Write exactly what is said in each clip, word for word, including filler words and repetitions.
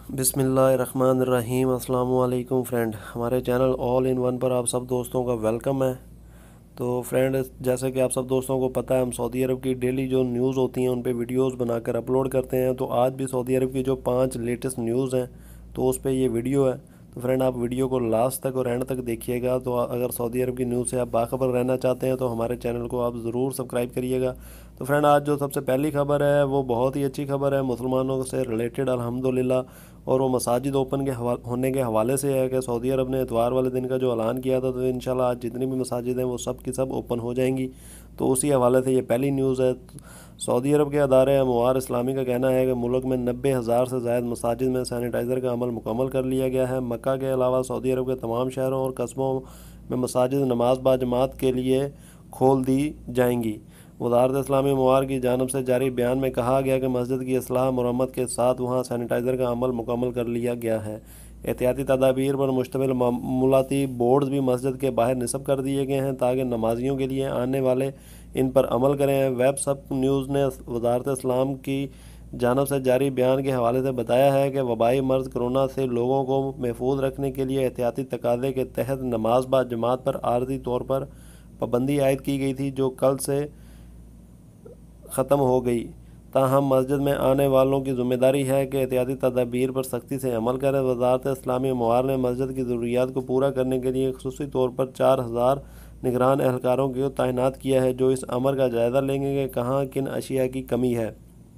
بسم اللہ الرحمن الرحیم۔ السلام علیکم فرینڈ، ہمارے چینل آل ان ون پر آپ سب دوستوں کا ویلکم ہے۔ تو فرینڈ، جیسا کہ آپ سب دوستوں کو پتہ ہے، ہم سعودی عرب کی ڈیلی جو نیوز ہوتی ہیں ان پہ ویڈیوز بنا کر اپلوڈ کرتے ہیں۔ تو آج بھی سعودی عرب کی جو پانچ لیٹسٹ نیوز ہیں تو اس پہ یہ ویڈیو ہے۔ تو فرینڈ، آپ ویڈیو کو لاسٹ تک اور اینڈ تک دیکھیے گا۔ تو اگر سعودی عرب کی نیوز سے آپ باخبر رہنا چاہتے ہیں تو ہمارے چینل کو آپ ضرور سبسکرائب کریے گا۔ تو فرینڈ، آج جو سب سے پہلی خبر ہے وہ بہت ہی اچھی خبر ہے، مسلمانوں سے ریلیٹڈ الحمدللہ، اور وہ مساجد اوپن کے ہونے کے حوالے سے ہے کہ سعودی عرب نے اتوار والے دن کا جو اعلان کیا تھا تو انشاءاللہ آج جتنی بھی مساجد ہیں وہ سب کی سب اوپن ہو جائیں گی۔ تو اسی حوالے سے یہ پہلی نیوز ہے۔ سعودی عرب کے ادارے اموار اسلامی کا کہنا ہے کہ ملک میں نبے ہزار سے زائد مساجد میں سینیٹائزر کا عمل مکمل کر لیا گیا ہے۔ مکہ کے علاوہ سعودی عرب کے تمام شہروں اور قصبوں میں مساجد نماز با جماعت کے لیے کھول دی جائیں گی۔ وزارت اسلامی امور کی جانب سے جاری بیان میں کہا گیا کہ مسجد کی اصلاح مرمت کے ساتھ وہاں سینیٹائزر کا عمل مکمل کر لیا گیا ہے۔ احتیاطی تدابیر پر مشتمل معمولاتی بورڈز بھی مسجد کے باہر نصب کر دیے گئے ہیں تاکہ نمازیوں کے لیے آنے والے ان پر عمل کریں۔ ویب سب نیوز نے وزارت اسلام کی جانب سے جاری بیان کے حوالے سے بتایا ہے کہ وبائی مرض کرونا سے لوگوں کو محفوظ رکھنے کے لیے احتیاطی تقاضے کے تحت نماز با جماعت پر عارضی طور پر پابندی عائد کی گئی تھی، جو کل سے ختم ہو گئی۔ تاہم مسجد میں آنے والوں کی ذمہ داری ہے کہ احتیاطی تدابیر پر سختی سے عمل کریں۔ وزارت اسلامی امور نے مسجد کی ضروریات کو پورا کرنے کے لیے خصوصی طور پر چار ہزار نگران اہلکاروں کو تعینات کیا ہے، جو اس امر کا جائزہ لیں گے کہ کہاں کن اشیاء کی کمی ہے۔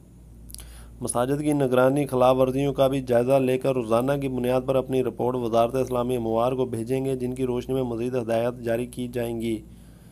مساجد کی نگرانی خلاف ورزیوں کا بھی جائزہ لے کر روزانہ کی بنیاد پر اپنی رپورٹ وزارت اسلامی امور کو بھیجیں گے، جن کی روشنی میں مزید ہدایات جاری کی جائیں گی۔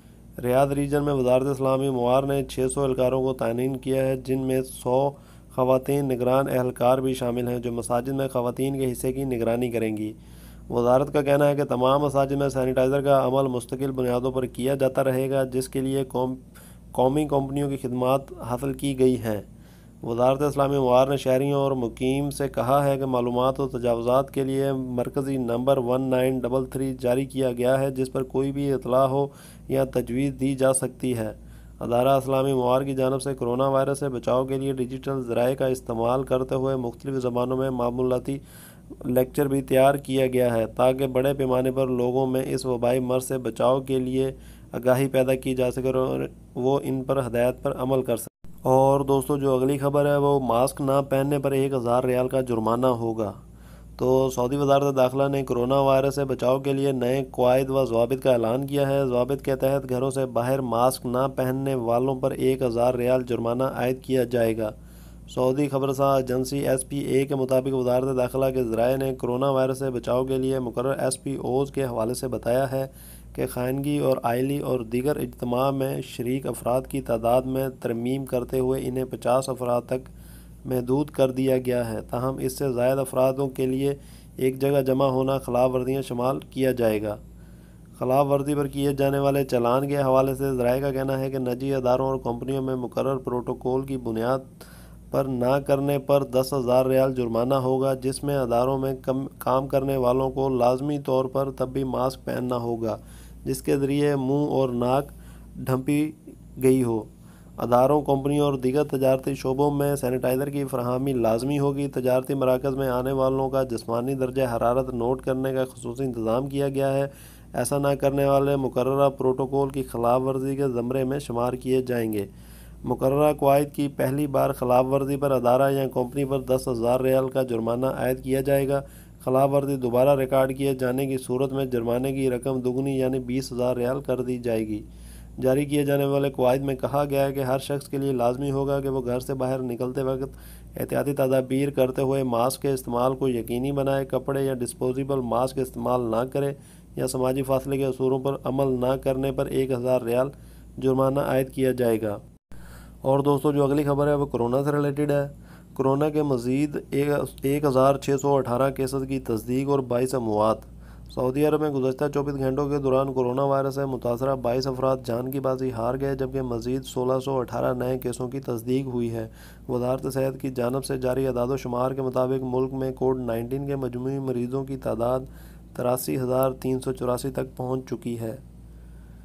ریاض ریجن میں وزارت اسلامی امور نے چھ سو اہلکاروں کو تعین کیا ہے، جن میں سو خواتین نگران اہلکار بھی شامل ہیں جو مساجد میں خواتین کے حصے کی نگرانی کریں گی۔ وزارت کا کہنا ہے کہ تمام مساجد میں سینیٹائزر کا عمل مستقل بنیادوں پر کیا جاتا رہے گا، جس کے لیے قوم قومی کمپنیوں کی خدمات حاصل کی گئی ہیں۔ وزارت اسلامی امور نے شہریوں اور مقیم سے کہا ہے کہ معلومات و تجاوزات کے لیے مرکزی number one nine double three جاری کیا گیا ہے، جس پر کوئی بھی اطلاع ہو یا تجویز دی جا سکتی ہے۔ ادارہ اسلامی امور کی جانب سے کرونا وائرس سے بچاؤ کے لیے ڈیجیٹل ذرائع کا استعمال کرتے ہوئے مختلف زبانوں میں معلوماتی لیکچر بھی تیار کیا گیا ہے تاکہ بڑے پیمانے پر لوگوں میں اس وبائی مرض سے بچاؤ کے لیے آگاہی پیدا کی جا سکے اور وہ ان پر ہدایات پر عمل کر سکیں۔ اور دوستو، جو اگلی خبر ہے وہ ماسک نہ پہننے پر ایک ہزار ریال کا جرمانہ ہوگا۔ تو سعودی وزارت داخلہ نے کرونا وائرس سے بچاؤ کے لیے نئے قواعد و ضوابط کا اعلان کیا ہے۔ ضوابط کے تحت گھروں سے باہر ماسک نہ پہننے والوں پر ایک ہزار ریال جرمانہ عائد کیا جائے گا۔ سعودی خبرساں ایجنسی ایس پی اے کے مطابق وزارت داخلہ کے ذرائع نے کرونا وائرس سے بچاؤ کے لیے مقرر ایس پی اوز کے حوالے سے بتایا ہے کہ خانگی اور آئلی اور دیگر اجتماع میں شریک افراد کی تعداد میں ترمیم کرتے ہوئے انہیں پچاس افراد تک محدود کر دیا گیا ہے۔ تاہم اس سے زائد افرادوں کے لیے ایک جگہ جمع ہونا خلاف ورزیاں شمار کیا جائے گا۔ خلاف ورزی پر کیے جانے والے چالان کے حوالے سے ذرائع کا کہنا ہے کہ نجی اداروں اور کمپنیوں میں مقرر پروٹوکول کی بنیاد پر نہ کرنے پر دس ہزار ریال جرمانہ ہوگا، جس میں اداروں میں کام کرنے والوں کو لازمی طور پر تب بھی ماسک پہننا ہوگا جس کے ذریعے منہ اور ناک ڈھانپی گئی ہو۔ اداروں، کمپنیوں اور دیگر تجارتی شعبوں میں سینیٹائزر کی فراہمی لازمی ہوگی۔ تجارتی مراکز میں آنے والوں کا جسمانی درجہ حرارت نوٹ کرنے کا خصوصی انتظام کیا گیا ہے۔ ایسا نہ کرنے والے مقررہ پروٹوکول کی خلاف ورزی کے زمرے میں شمار کیے جائیں گے۔ مقررہ قواعد کی پہلی بار خلاف ورزی پر ادارہ یا کمپنی پر دس ہزار ریال کا جرمانہ عائد کیا جائے گا۔ خلاف ورزی دوبارہ ریکارڈ کیے جانے کی صورت میں جرمانے کی رقم دوگنی یعنی بیس ہزار ریال کر دی جائے گی۔ جاری کیے جانے والے قواعد میں کہا گیا ہے کہ ہر شخص کے لیے لازمی ہوگا کہ وہ گھر سے باہر نکلتے وقت احتیاطی تدابیر کرتے ہوئے ماسک کے استعمال کو یقینی بنائے، کپڑے یا ڈسپوزیبل ماسک استعمال نہ کرے یا سماجی فاصلے کے اصولوں پر عمل نہ کرنے پر ایک ہزار ریال جرمانہ عائد کیا جائے گا۔ اور دوستو، جو اگلی خبر ہے وہ کرونا سے ریلیٹڈ ہے۔ کرونا کے مزید ایک ہزار چھ سو اٹھارہ کیسز کی تصدیق اور بائیس اموات۔ سعودی عرب میں گزشتہ چوبیس گھنٹوں کے دوران کرونا وائرس سے متاثرہ بائیس افراد جان کی بازی ہار گئے، جبکہ مزید سولہ سو اٹھارہ نئے کیسوں کی تصدیق ہوئی ہے۔ وزارت صحت کی جانب سے جاری اعداد و شمار کے مطابق ملک میں کووڈ نائنٹین کے مجموعی مریضوں کی تعداد تراسی ہزار تین سو چوراسی تک پہنچ چکی ہے۔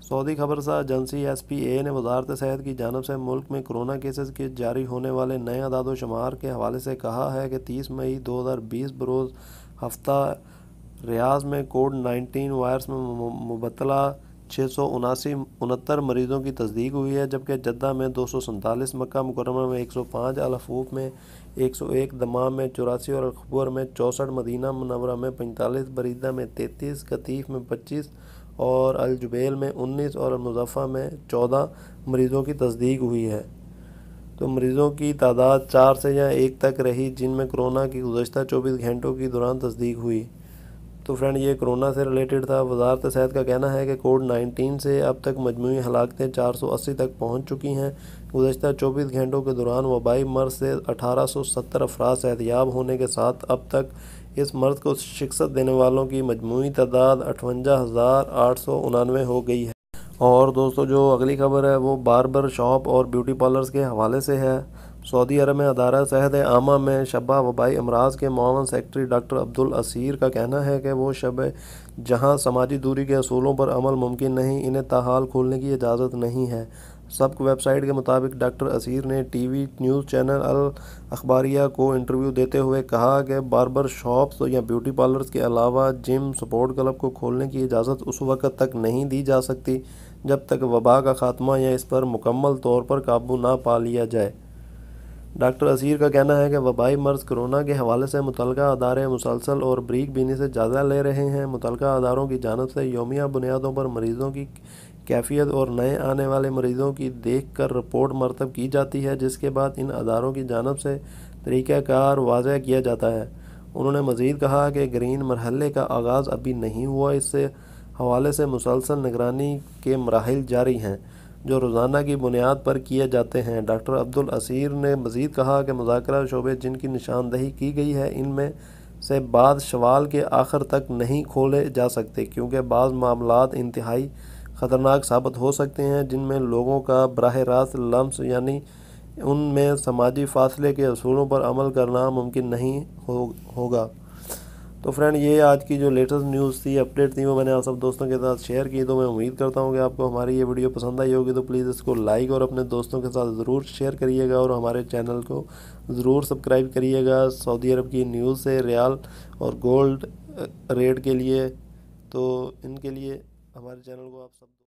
सऊदी खबरसार एजेंसी एस पी ए ने वजारत सेहत की जानब से मुल्क में कोरोना केसेस के जारी होने वाले नए अदाद व शुमार के हवाले से कहा है कि तीस मई दो हज़ार बीस बरोज़ हफ्ता रियाज में कोविड नाइन्टीन वायरस में मुबतला छः सौ उनासी उनहत्तर मरीज़ों की तस्दीक हुई है, जबकि जद्दा में दो सौ सैंतालीस, मक्का मुकर्रमा में एक सौ पाँच, अल हफूफ में एक सौ एक, दमाम में चौरासी और अल-खबर में चौंसठ, मदीना मुनव्वरा में पैंतालीस, बरीदा में तैंतीस, कतीफ में पच्चीस और अल जुबैल में उन्नीस और मुज़फ़्फ़ा में चौदह मरीज़ों की तस्दीक हुई है। तो मरीज़ों की तादाद चार से या एक तक रही जिनमें कोरोना की गुज़श्ता चौबीस घंटों के दौरान तस्दीक हुई। तो फ्रेंड, ये कोरोना से रिलेटेड था। वजारत सेहत का कहना है कि कोविड नाइन्टीन से अब तक मजमूई हलाकतें चार सौ अस्सी तक पहुँच चुकी हैं। गुज़श्ता चौबीस घंटों के दौरान वबाई मर्ज़ से अठारह सौ सत्तर अफराद सेहतयाब होने के साथ अब तक इस मर्ज़ को शिकस्त देने वालों की मजमूई तादाद अठवंजा हज़ार आठ सौ उनानवे हो गई है। और दोस्तों, जो अगली खबर है वो बार्बर शॉप और ब्यूटी पार्लर्स के हवाले से है। सऊदी अरब में अदारा सेहत आमा में शबा वबाई अमराज के मुआवन सेक्रेटरी डॉक्टर अब्दुल असीर का कहना है कि वो शब जहां समाजी दूरी के असूलों पर अमल मुमकिन नहीं, इन्हें ताहाल खोलने की इजाज़त नहीं है। सबक वेबसाइट के मुताबिक डॉक्टर असीर ने TV news channel Al Ekhbariya को इंटरव्यू देते हुए कहा कि बार्बर शॉप्स या ब्यूटी पार्लर्स के अलावा जिम, स्पोर्ट क्लब को खोलने की इजाज़त उस वक़्त तक नहीं दी जा सकती जब तक वबा का खात्मा या इस पर मुकम्मल तौर पर काबू ना पा लिया जाए। डॉक्टर असीर का कहना है कि वबाई मर्ज़ कोरोना के हवाले से मुतलका अदारे मुसलसल और बरीक बीनी से ज़्यादा ले रहे हैं। मुतलका अदारों की जानब से यौमिया बुनियादों पर मरीज़ों की कैफियत और नए आने वाले मरीज़ों की देख कर रिपोर्ट मरतब की जाती है, जिसके बाद इन अदारों की जानब से तरीक़ाकार वाज़ह किया जाता है। उन्होंने मज़ीद कहा कि ग्रीन मरहले का आगाज़ अभी नहीं हुआ, इससे हवाले से मुसलसल निगरानी के मराहिल जारी हैं जो रोज़ाना की बुनियाद पर किए जाते हैं। डॉक्टर अब्दुल असीर ने मज़ीद कहा कि मुज़ाकरा शोबे जिनकी निशानदही की गई है इनमें से बाद शवाल के आखिर तक नहीं खोले जा सकते, क्योंकि बाज़ मामलात इंतहाई ख़तरनाक साबित हो सकते हैं जिनमें लोगों का बराह रास्त लम्स यानी उनमें समाजी फासले के असूलों पर अमल करना मुमकिन नहीं हो, होगा। तो फ्रेंड, ये आज की जो लेटेस्ट न्यूज़ थी, अपडेट थी, वो मैंने आप सब दोस्तों के साथ शेयर की। तो मैं उम्मीद करता हूँ कि आपको हमारी ये वीडियो पसंद आई होगी। तो प्लीज़ इसको लाइक और अपने दोस्तों के साथ ज़रूर शेयर करिएगा और हमारे चैनल को ज़रूर सब्सक्राइब करिएगा सऊदी अरब की न्यूज़ से रियाल और गोल्ड रेट के लिए। तो इनके लिए हमारे चैनल को आप सब